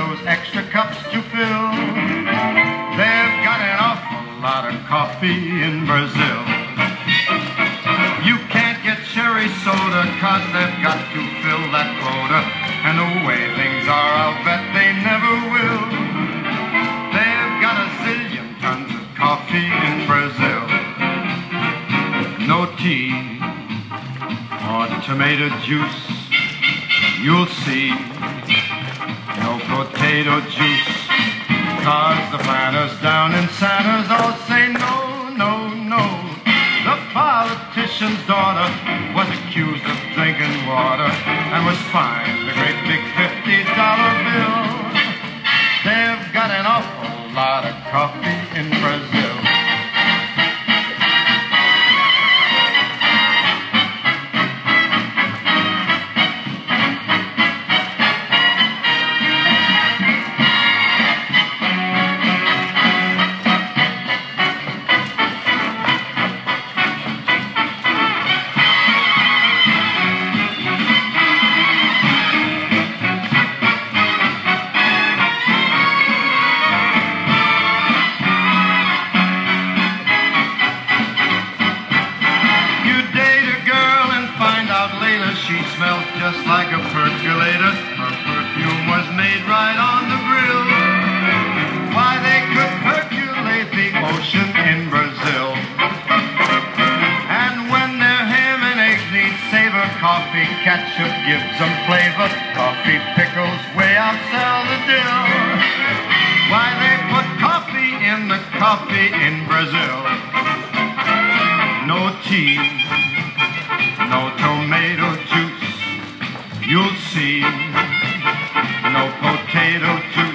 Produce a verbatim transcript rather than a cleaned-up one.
those extra cups to fill. They've got an awful lot of coffee in Brazil. You can't get cherry soda, cause they've got to fill that quota. And the way things are, I'll bet they never will. They've got a zillion tons of coffee in Brazil. No tea or tomato juice, you'll see. No potato juice, cause the planters down in Santa's all say no, no, no. The politician's daughter was accused of drinking water and was fined a great big fifty dollar bill. They've got an awful lot of coffee in Brazil. She smelled just like a percolator. Her perfume was made right on the grill. Why, they could percolate the ocean in Brazil. And when their ham and eggs need savor, coffee ketchup gives them flavor. Coffee pickles way outsell the dill. Why, they put coffee in the coffee in Brazil. No tea, no tomato juice, you'll see. No potato juice,